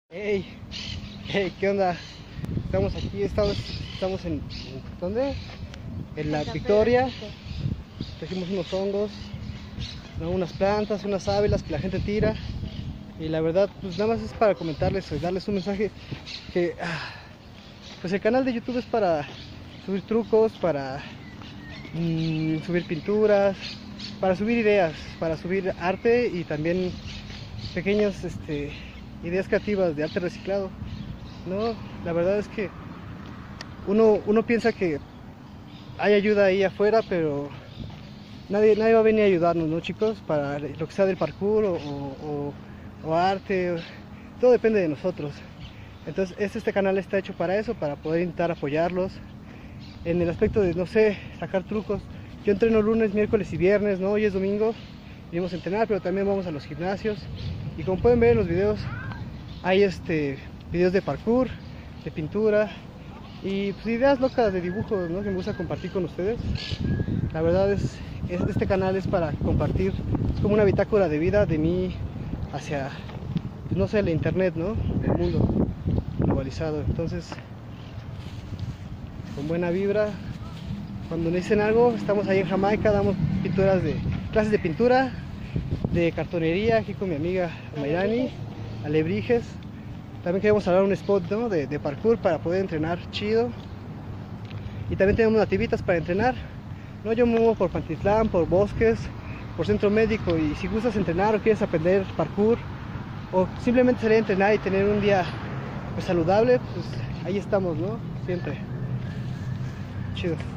Hey, hey, ¿qué onda? Estamos aquí, estamos en ¿dónde? En la Victoria. Trajimos unos hongos, ¿no? Unas plantas, unas sábilas que la gente tira. Y la verdad, pues nada más es para comentarles, darles un mensaje que pues el canal de YouTube es para subir trucos, para subir pinturas, para subir ideas, para subir arte y también pequeñas ideas creativas de arte reciclado. No, la verdad es que uno piensa que hay ayuda ahí afuera, pero nadie va a venir a ayudarnos, ¿no, chicos? Para lo que sea del parkour o arte, todo depende de nosotros. Entonces este canal está hecho para eso, para poder intentar apoyarlos en el aspecto de, no sé, sacar trucos. Yo entreno lunes, miércoles y viernes, ¿no? Hoy es domingo, venimos a entrenar, pero también vamos a los gimnasios. Y como pueden ver en los videos, hay videos de parkour, de pintura y pues, ideas locas de dibujos, ¿no? Que me gusta compartir con ustedes. La verdad este canal es para compartir, es como una bitácora de vida de mí hacia, pues, no sé, la internet, ¿no? El mundo globalizado. Entonces, con buena vibra, cuando necesiten algo, estamos ahí en Jamaica, damos clases de pintura, de cartonería, aquí con mi amiga Mayrani, alebrijes. También queremos hablar un spot, ¿no? de parkour para poder entrenar chido. Y también tenemos nativitas para entrenar, ¿no? Yo me muevo por Pantitlán, por Bosques, por Centro Médico, y si gustas entrenar o quieres aprender parkour o simplemente salir a entrenar y tener un día pues saludable, pues ahí estamos, ¿no? Siempre. Chido.